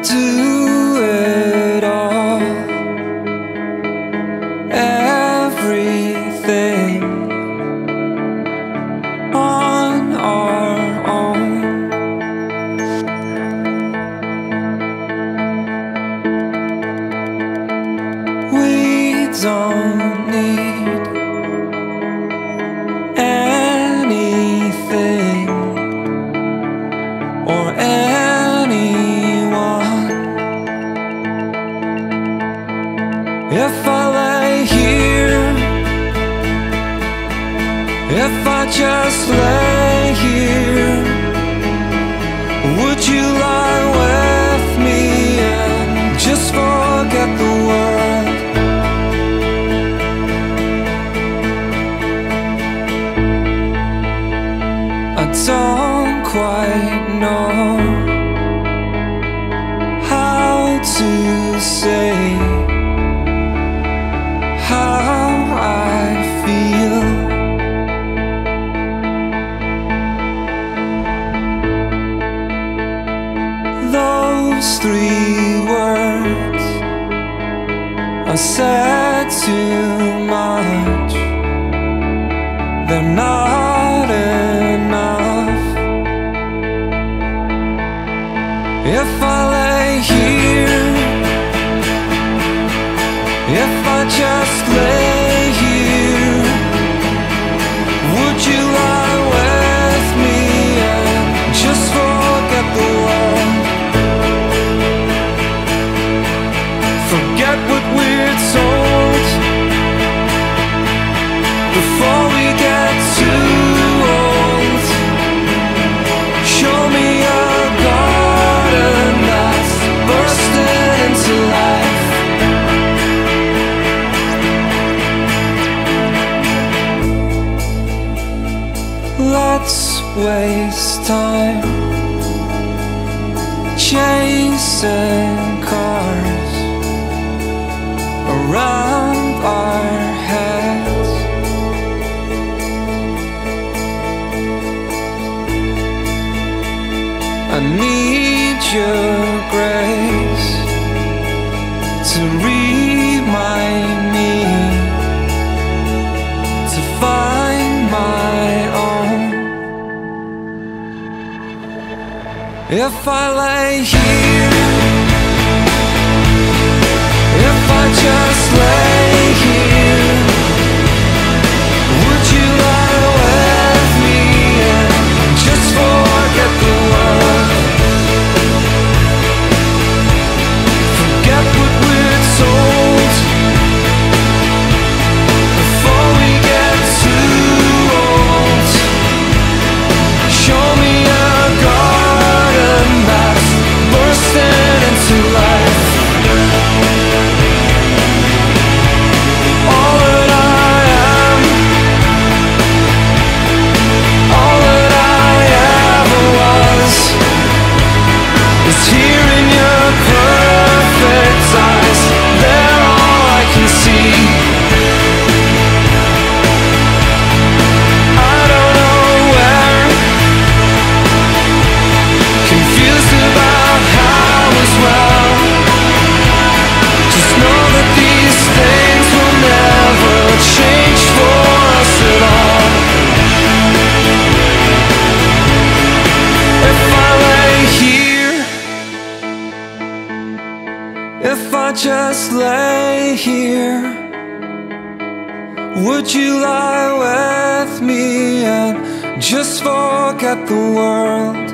do it all, everything on our own. We don't need anything or anyone. If I lay here, if I just lay here, would you lie with me and just forget the world? I don't quite know how to say how I feel. Those 3 words I said too much. They're not enough. If I lay here, if I just lay here, would you lie with me and just forget the world? Forget what we're told before we get too old. Show me a garden that's bursting into life. Let's waste time chasing cars around our heads. I need your grace to remind me to find my own. If I lay here, if I just lay here, would you lie with me and just forget the world? Forget what we're told before we get too old. Show me a garden that's bursting into life. All that I am, all that I ever was, is here in your perfect eyes. They're all I can see. I don't know where, confused about how as well. Just know that these things will never change for us at all. If I lay here, if I just lay here, would you lie with me and just forget the world?